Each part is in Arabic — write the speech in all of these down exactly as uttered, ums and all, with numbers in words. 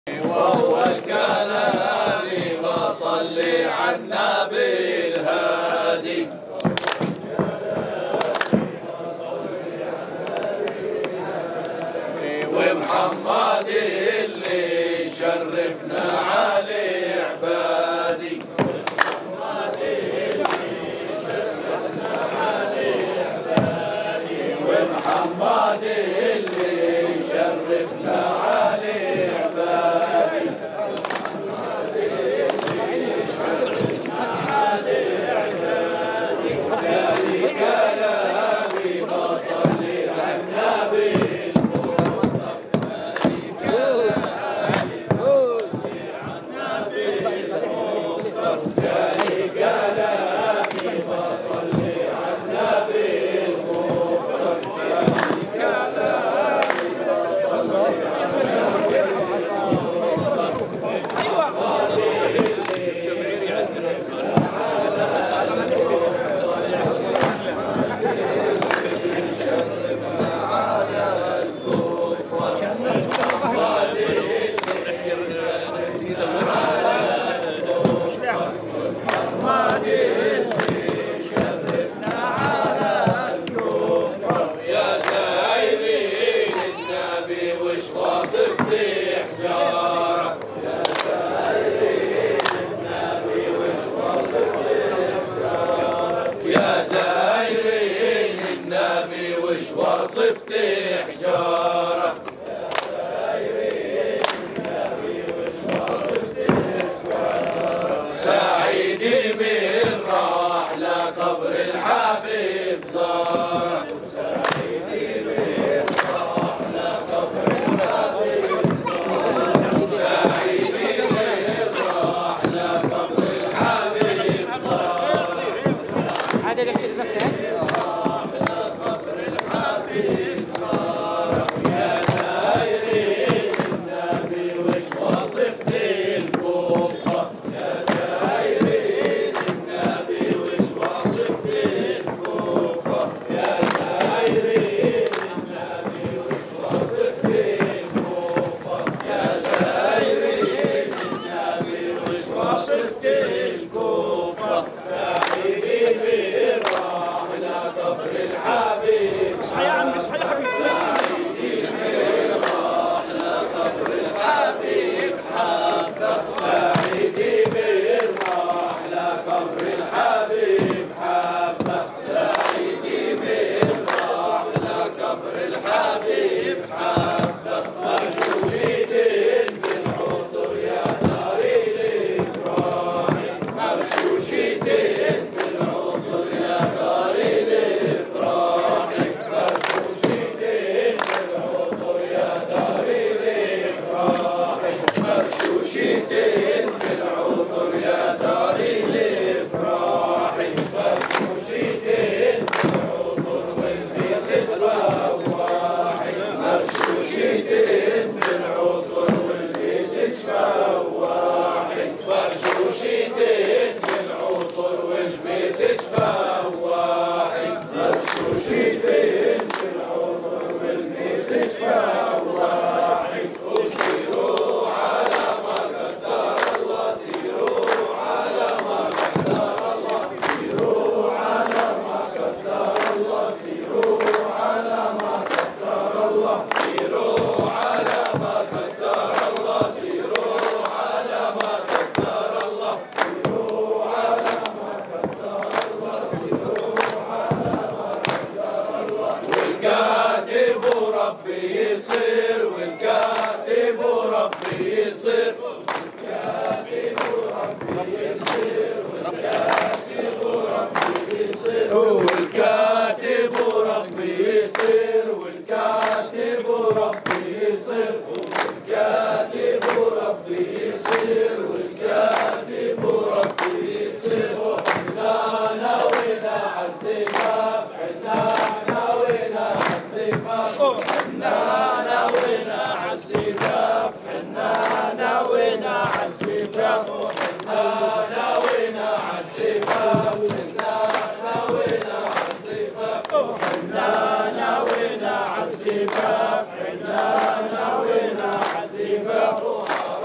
وهو الكلام وصلي على النبي الهادي. ومحمد اللي شرفنا عليه عبادي. محمد اللي شرفنا عليه عبادي. ومحمد اللي شرفنا عليه عبادي. محمد اللي شرفنا عليه عبادي. وكان كلامي وصلي على النبي. وصفت حجارة سعيدي من راح لقبر الحبيب زار. سعيدي من راح لقبر الحبيب زار. سعيدي من راح لقبر الحبيب زار. هذا بس بس يصير والكاتب ربي يصير. والكاتب ربي يصير. والكاتب ربي يصير. والكاتب ربي يصير. والكاتب ربي يصير. والكاتب ربي يصير. والكاتب ربي يصير. وحنا ناوينا عالزفاف. حنا ناوينا عالزفاف. حنا ناوينا عالزفاف. حنا ناوينا عالزفاف. حنا ناوينا عالزفاف. حنا ناوينا عالزفاف. حنا ناوينا عالزفاف. حنا ناوينا عالزفاف.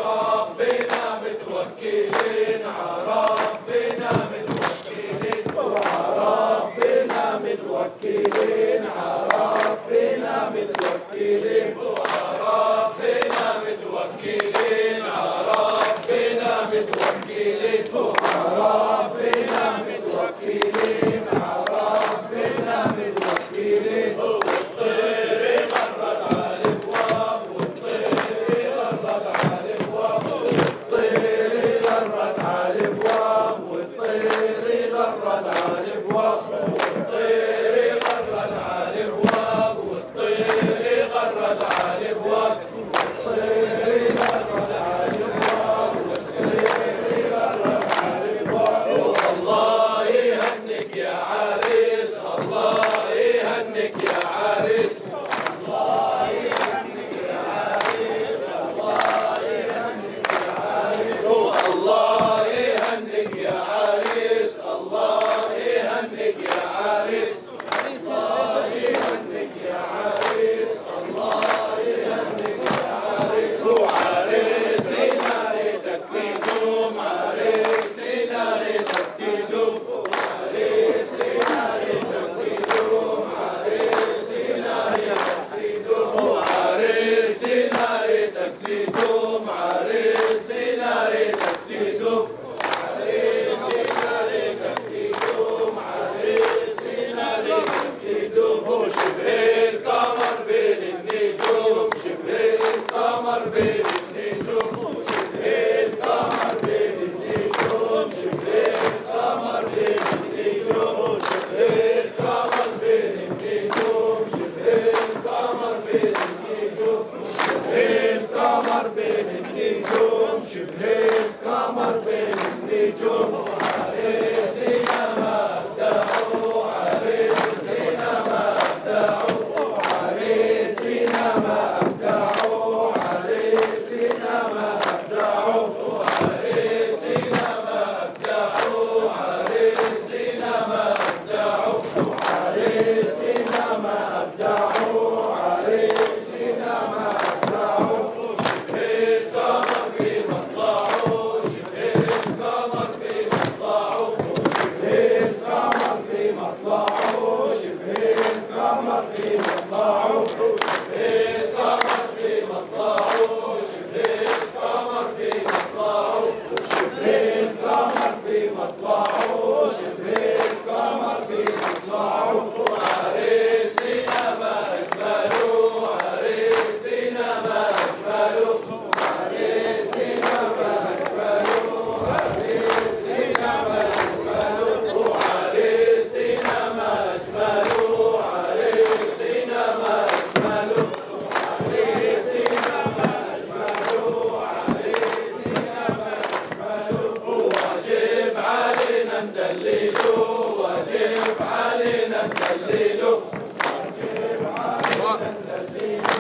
عريسنا ريتك تدوم عريسنا ريتك تدوم عريسنا ريتك تدوم وشبه القمر بين النجوم شبه القمر بين النجوم شبه القمر بين النجوم شبه القمر بين النجوم شبه القمر بين النجوم شبه القمر بين النجوم شبه القمر بين النجوم شبه القمر بين النجوم عريسنا مبدعوا عريسنا مبدعوا عريسنا مبدعوا عريسنا مبدعوا عريسنا مبدعوا عريسنا مبدعوا عريسنا مبدعوا عريسنا مبدعوا شبه القمر في مطلعه شبه القمر في مطلعه شبه القمر في مطلعه شبه القمر في مطلعه شبه القمر في مطلعه شبه القمر في مطلعه شبه القمر في مطلعه شبه القمر في مطلعه عريسنا ما أجمله عريسنا ما أجمله عريسنا ما أجمله عريسنا ما أجمله عريسنا ما أجمله عريسنا ما أجمله عريسنا ما أجمله عريسنا ما أجمله واجب علينا ندلله واجب علينا ندلله واجب علينا ندلله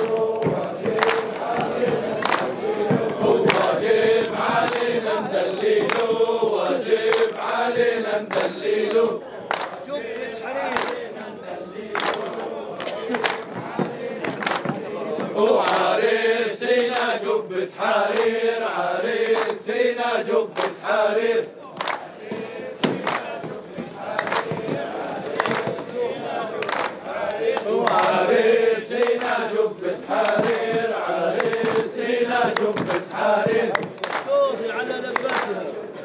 واجب علينا ندلله واجب علينا ندلله جبة حرير وعريسنا جبة حرير عريسنا جبة حرير وعريسنا جبة حرير عريسنا جبة حرير توفي على لباسها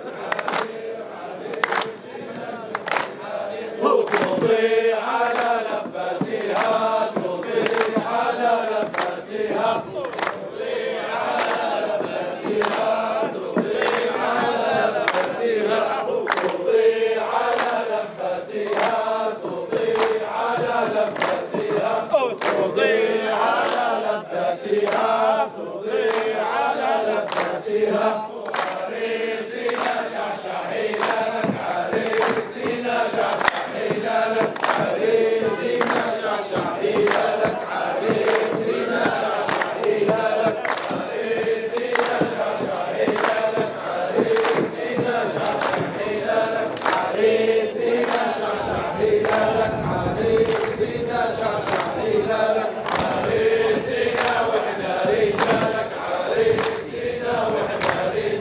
وتوضي على لباسها توضي على لباسها توضي على لباسها توضي على لباسها توضي على لباسها توضي على لباسها توضي على لباسها توضي على لباسها عريسنا شعشعي لك عريسنا شعشعي لك عريسنا شعشعي لك عريسنا شعشعي لك عريسنا شعشعي لك عريسنا شعشعي لك عريسنا شعشعي لك عريسنا شعشعي لك عريسنا واحنا رجالك عريسنا واحنا رجالك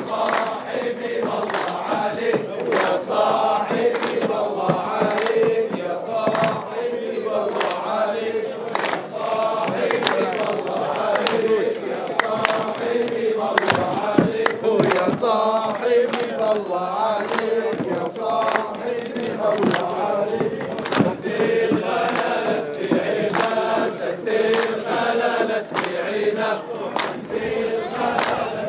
صاحبي والله عليك يا صاحبي والله عليك يا صاحبي والله عليك يا صاحبي والله عليك يا صاحبي والله عليك يا صاحبي والله عليك يا صاحبي والله عليك سدير غلالة بعينا سدير غلالة بعينا سدير غلالة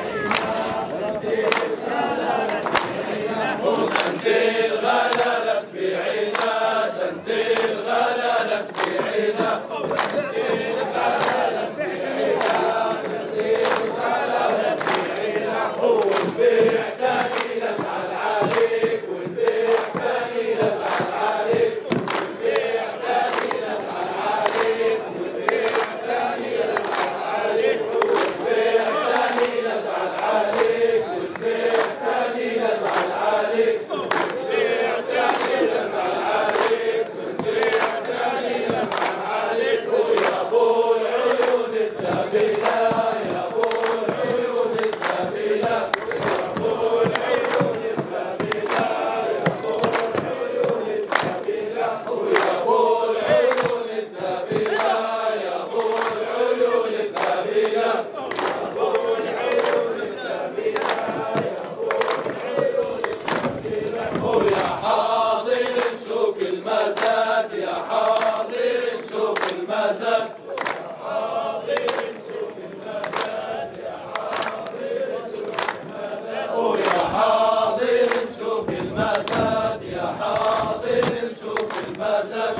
بعينا سدير غلالة بعينا سدير غلالة بعينا سدير غلالة بعينا سدير غلالة بعينا والبيع تاني نزعل عليك والبيع تاني نزعل عليك والبيع تاني نزعل عليك والبيع تاني نزعل عليك والبيع تاني نزعل عليك والبيع تاني نزعل عليك والبيع تاني نزعل عليك والبيع تاني نزعل عليك ويا ابو العيون الثمينة يا ابو العيون الثمينة يا ابو العيون الثمينة يا ابو العيون الثمينة ويا ابو العيون الثمينة يا ابو العيون الثمينة يا ابو العيون الثمينة يا ابو العيون الثمينة ويا حاضر سوق المزاد يا حاضر سوق المزاد ويا حاضر سوق المزاد يا حاضر سوق المزاد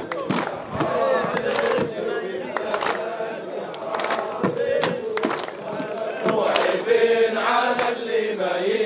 وعيبين على اللي ما